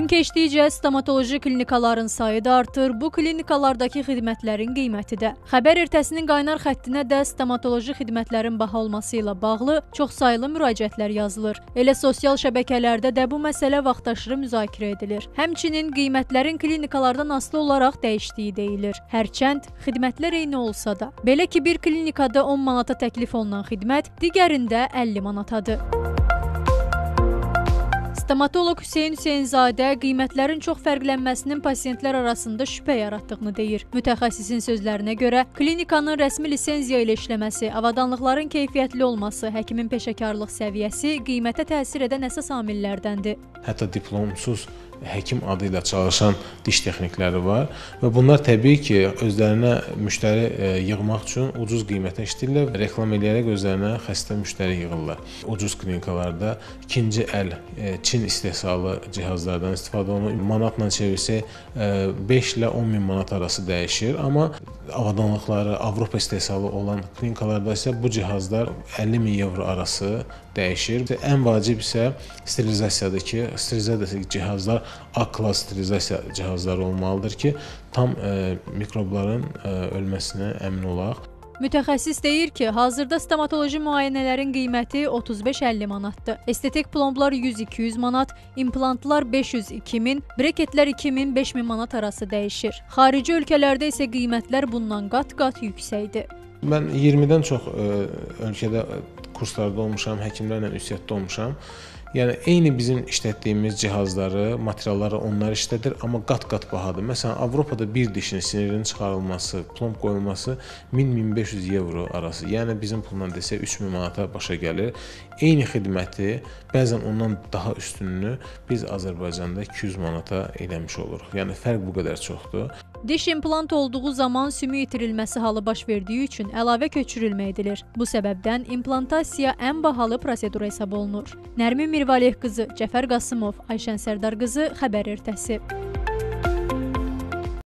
Gün keçdikcə stomatoloji klinikaların sayı da artır, bu klinikalardakı xidmətlərin qiyməti də. Xəbər ertəsinin qaynar xəttinə də stomatoloji xidmətlərin baha olması ilə bağlı çoxsaylı müraciətlər yazılır. Elə sosial şəbəkələrdə də bu məsələ vaxtaşırı müzakirə edilir. Həmçinin qiymətlərin klinikalardan asılı olaraq dəyişdiyi deyilir. Hərçənd xidmətlər eyni olsa da. Belə ki, bir klinikada 10 manata təklif olunan xidmət digərində 50 manatadır. Stomatoloq Hüseyn Hüseynzadə qiymətlərin çox fərqlənməsinin pasiyentlər arasında şübhə yaratdığını deyir. Mütəxəssisin sözlərinə görə, klinikanın rəsmi lisenziya ilə işləməsi, avadanlıqların keyfiyyətli olması, həkimin peşəkarlıq səviyyəsi qiymətə təsir edən əsas amillərdəndir. Hətta diplomsuz həkim adı ilə çalışan diş texnikləri var və bunlar təbii ki, özlərinə müştəri yığmaq üçün ucuz qiymətə işləyirlər, reklam eləyərək özlərinə xəstə müştəri yığırlar. Ucuz klinikalarda ikinci əl Çin istehsalı cihazlardan istifadə olunur. Manatla çevirsək 5 ilə 10 min manat arası dəyişir, amma avadanlıqları Avropa istehsalı olan klinikalarda isə bu cihazlar 50 min evro arası dəyişir. Ən vacib isə sterilizasiyadır ki, sterilizasiya cihazlar A-klass sterilizasiya cihazları olmalıdır ki, tam mikrobların ölməsinə əmin olaq. Mütəxəssis deyir ki, hazırda stomatoloji müayinələrin qiyməti 35-50 manatdır. Estetik plomblar 100-200 manat, implantlar 500-2000, breketlər 2000-5000 manat arası dəyişir. Xarici ölkələrdə isə qiymətlər bundan qat-qat yüksəkdir. Mən 20-dən çox ölkədə kurslarda olmuşam, həkimlərlə ünsiyyətdə olmuşam. Yəni, eyni bizim işlətdiyimiz cihazları, materialları onlar işlədir, amma qat-qat bahadır. Məsələn, Avropada bir dişin sinirinin çıxarılması, plomb qoyulması 1000-1500 evro arası. Yəni, bizim pulla desək 3000 manata başa gəlir. Eyni xidməti, bəzən ondan daha üstününü biz Azərbaycanda 200 manata eləmiş oluruq. Yəni, fərq bu qədər çoxdur. Diş implant olduğu zaman sümük itirilməsi halı baş verdiyi üçün əlavə köçürülmə edilir. Bu səbəbdən implantasiya ən bahalı prosedur hesab olunur. Nərmin Mirvaliyev qızı, Cəfər Qasımov, Ayşən Sərdar qızı, Xəbər ertəsi.